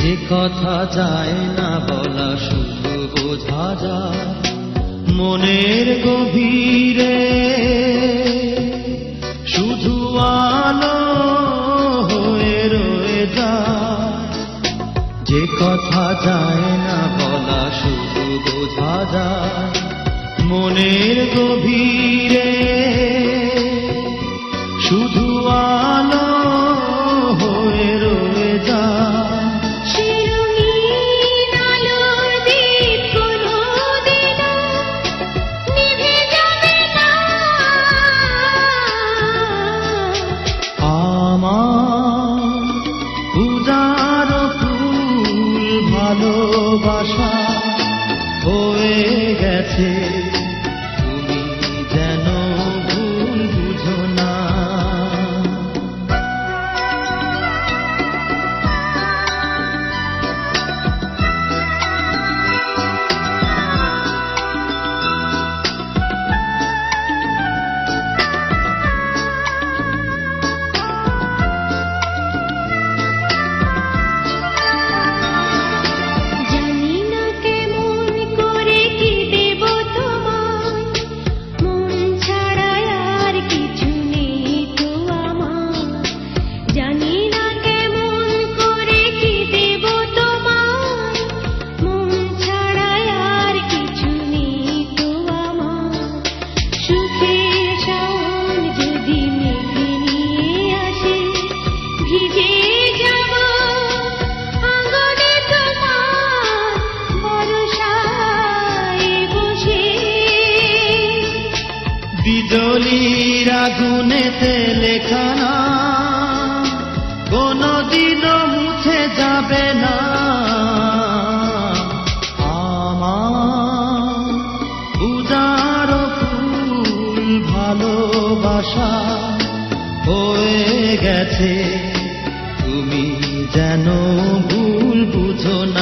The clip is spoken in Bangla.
যে কথা যায় না বলা শুধু বোঝা যায় মনের গভীরে, শুধু আলো হয়ে রয়ে যায়। যে কথা যায় না বলা শুধু বোঝা যায় মনের গভীরে, শুধু আলো হয়ে রয়ে যায়। ভালোবাসা হয়ে গেছে, তুমি যেন ভুল বুঝো না। বিজলির আগুনেতে লেখা না কোনদিনও মুছে যাবে না। আমার উদার ফুল ভালোবাসা হয়ে গেছে, তুমি যেন ভুল বুঝো না।